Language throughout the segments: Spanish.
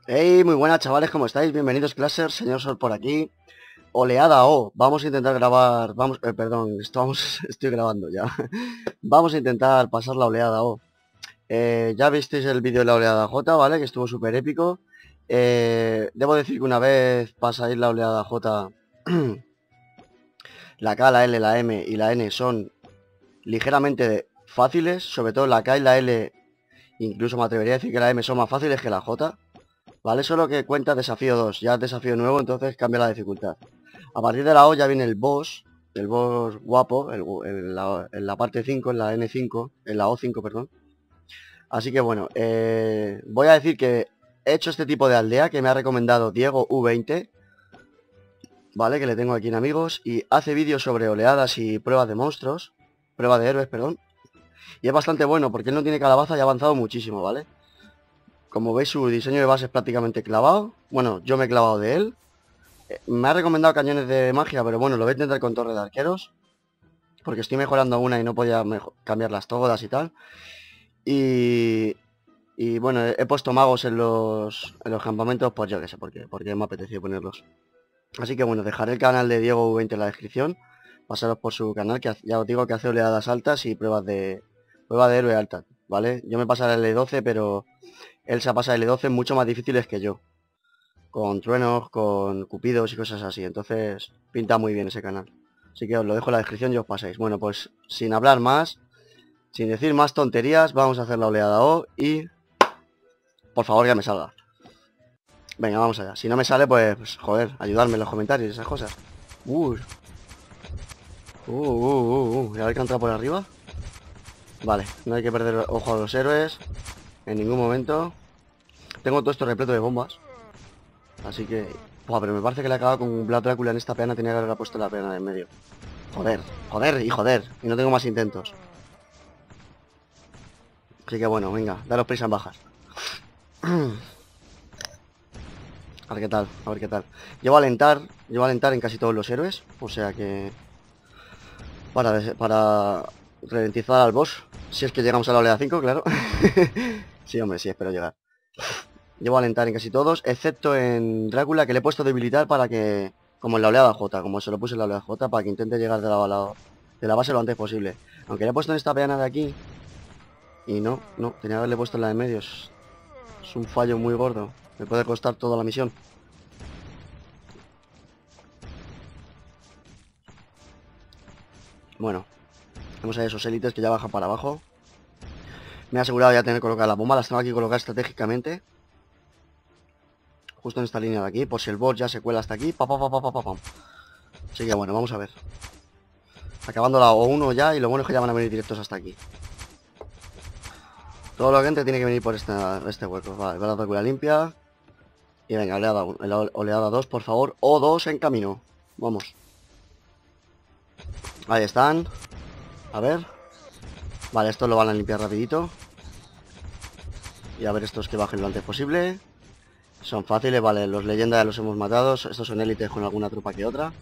Hey, muy buenas chavales, ¿cómo estáis? Bienvenidos Classer, señor Sol por aquí. Oleada O, vamos a intentar grabar, perdón, estoy grabando ya. Vamos a intentar pasar la oleada O. Ya visteis el vídeo de la oleada J, ¿vale? Que estuvo súper épico. Debo decir que una vez pasáis la oleada J, la K, la L, la M y la N son ligeramente fáciles, sobre todo la K y la L, incluso me atrevería a decir que la M son más fáciles que la J. Vale, solo que cuenta desafío 2, ya es desafío nuevo, entonces cambia la dificultad. A partir de la O ya viene el boss guapo, en la parte 5, en la N5, en la O5, perdón. Así que bueno, voy a decir que he hecho este tipo de aldea que me ha recomendado Diego U20, ¿vale? Que le tengo aquí en amigos, y hace vídeos sobre oleadas y pruebas de monstruos, pruebas de héroes, perdón. Y es bastante bueno porque él no tiene calabaza y ha avanzado muchísimo, ¿vale? Como veis su diseño de base es prácticamente clavado. Bueno, yo me he clavado de él. Me ha recomendado cañones de magia, pero bueno, lo voy a intentar con torre de arqueros. Porque estoy mejorando una y no podía cambiarlas todas y tal. Y, y bueno, he puesto magos en los campamentos, pues yo qué sé, porque me ha apetecido ponerlos. Así que bueno, dejaré el canal de Diego V20 en la descripción. Pasaros por su canal, que ya os digo que hace oleadas altas y pruebas de héroe altas, ¿vale? Yo me pasaré el L12, pero él se ha pasado el L12 mucho más difíciles que yo. Con truenos, con cupidos y cosas así. Entonces, pinta muy bien ese canal. Así que os lo dejo en la descripción y os paséis. Bueno, pues sin hablar más, sin decir más tonterías, vamos a hacer la oleada O y... Por favor, que me salga. Venga, vamos allá. Si no me sale, pues joder, ayudarme en los comentarios y esas cosas. Y a ver que entra por arriba. Vale, no hay que perder ojo a los héroes en ningún momento. Tengo todo esto repleto de bombas. Así que... Buah, pero me parece que le he acabado con Vlad Drácula en esta peana. Tenía que haberla puesto la peana en medio. Joder, joder. Y no tengo más intentos. Así que bueno, venga, daros prisa en bajas. A ver qué tal, a ver qué tal. Llevo a alentar en casi todos los héroes. O sea que... Para ralentizar al boss. Si es que llegamos a la oleada 5, claro. Sí, hombre, sí, espero llegar. Llevo a alentar en casi todos, excepto en Drácula, que le he puesto debilitar para que... Como en la oleada J, como se lo puse en la oleada J, para que intente llegar de la base lo antes posible. Aunque le he puesto en esta peana de aquí. Y no, tenía que haberle puesto en la de medios. Es un fallo muy gordo. Me puede costar toda la misión. Bueno, vamos a esos élites que ya bajan para abajo. Me he asegurado ya tener colocadas las bombas. Las tengo aquí colocadas estratégicamente. Justo en esta línea de aquí. Por si el bot ya se cuela hasta aquí. Así que bueno, vamos a ver. Acabando la O1 ya. Y lo bueno es que ya van a venir directos hasta aquí. Todo lo que entre tiene que venir por este hueco. Vale, va la Drácula limpia. Y venga, oleada 2, por favor. O2 en camino. Vamos. Ahí están. A ver. Vale, estos lo van a limpiar rapidito. Y a ver estos que bajen lo antes posible. Son fáciles, vale, los leyendas ya los hemos matado. Estos son élites con alguna tropa que otra.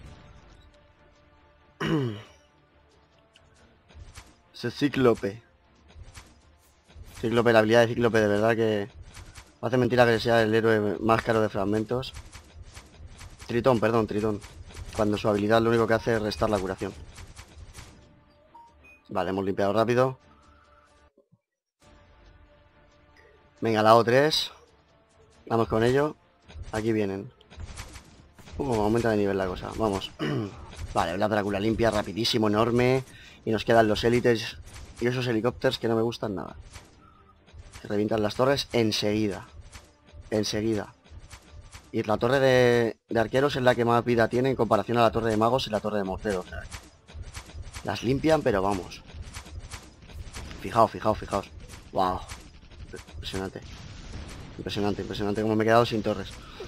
Ese Cíclope. Cíclope, la habilidad de Cíclope de verdad que... Hace mentira que sea el héroe más caro de fragmentos. Tritón, perdón, Tritón. Cuando su habilidad lo único que hace es restar la curación. Vale, hemos limpiado rápido. Venga, la O3. Vamos con ello. Aquí vienen. Aumenta de nivel la cosa. Vamos. Vale, la Drácula limpia, rapidísimo, enorme. Y nos quedan los élites y esos helicópteros que no me gustan nada. Que revientan las torres enseguida. Enseguida. Y la torre de arqueros es la que más vida tiene en comparación a la torre de magos y la torre de morteros. O sea, las limpian, pero vamos. Fijaos. Wow. Impresionante. Impresionante como me he quedado sin torres.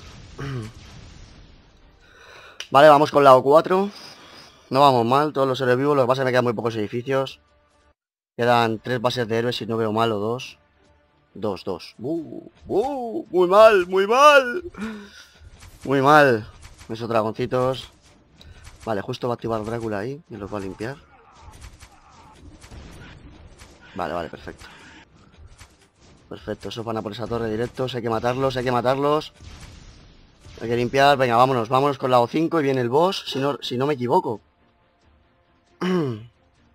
Vale, vamos con la O4. No vamos mal, todos los héroes vivos. Lo que pasa es que me quedan muy pocos edificios. Quedan 3 bases de héroes si no veo mal o 2. 2. Muy mal. Muy mal. Esos dragoncitos. Vale, justo va a activar Drácula ahí y los va a limpiar. Vale, perfecto. Perfecto, esos van a por esa torre directos. Hay que matarlos, hay que matarlos. Hay que limpiar. Venga, vámonos, vámonos con la O5 y viene el boss, si no me equivoco. ¿Se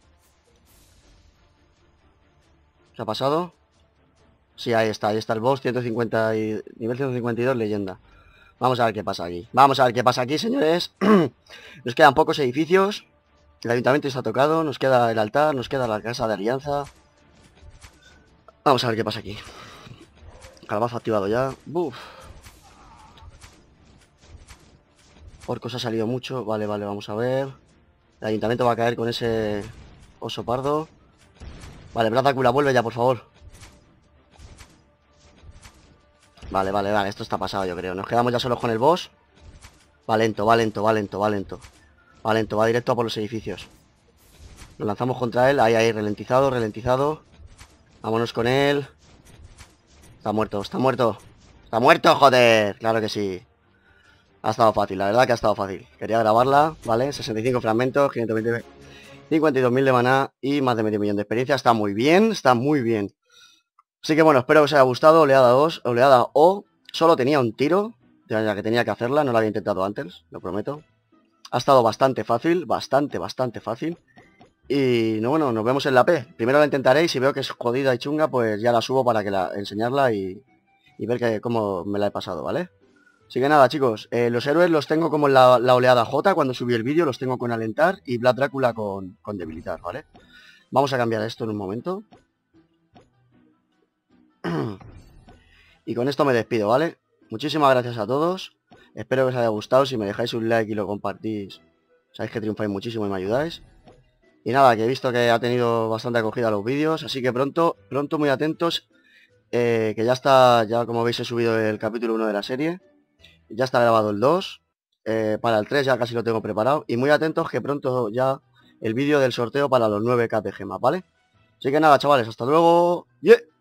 ha pasado? Sí, ahí está el boss, 150 y... nivel 152, leyenda. Vamos a ver qué pasa aquí. Vamos a ver qué pasa aquí, señores. Nos quedan pocos edificios. El ayuntamiento está tocado. Nos queda el altar, nos queda la casa de alianza. Vamos a ver qué pasa aquí. Calabazo activado ya. Buf. Orcos ha salido mucho. Vale, vale, vamos a ver. El ayuntamiento va a caer con ese oso pardo. Vale, Bradacula, vuelve ya, por favor. Vale, vale, vale, esto está pasado, yo creo. Nos quedamos ya solos con el boss. Va lento, va lento, va lento, va lento. Va lento, va directo a por los edificios. Nos lanzamos contra él. Ahí, ahí, ralentizado, ralentizado. Vámonos con él. Está muerto, está muerto. Está muerto, joder. Claro que sí. Ha estado fácil, la verdad que ha estado fácil. Quería grabarla, ¿vale? 65 fragmentos, 520... 52.000 de maná y más de medio millón de experiencia. Está muy bien, está muy bien. Así que bueno, espero que os haya gustado. Oleada 2, oleada O. Solo tenía un tiro, ya que tenía que hacerla, no lo había intentado antes, lo prometo. Ha estado bastante fácil, bastante fácil. Y no, bueno, nos vemos en la P. Primero la intentaré y si veo que es jodida y chunga, pues ya la subo para que enseñarla y ver cómo me la he pasado, ¿vale? Así que nada, chicos, los héroes los tengo como en la oleada J cuando subí el vídeo, los tengo con alentar y Vlad Drácula con debilitar, ¿vale? Vamos a cambiar esto en un momento. Y con esto me despido, ¿vale? Muchísimas gracias a todos. Espero que os haya gustado. Si me dejáis un like y lo compartís, sabéis que triunfáis muchísimo y me ayudáis. Y nada, que he visto que ha tenido bastante acogida los vídeos, así que pronto muy atentos, que ya está, ya como veis he subido el capítulo 1 de la serie. Ya está grabado el 2, para el 3 ya casi lo tengo preparado. Y muy atentos que pronto ya el vídeo del sorteo para los 9K de gemas, ¿vale? Así que nada, chavales, hasta luego. ¡Yeah!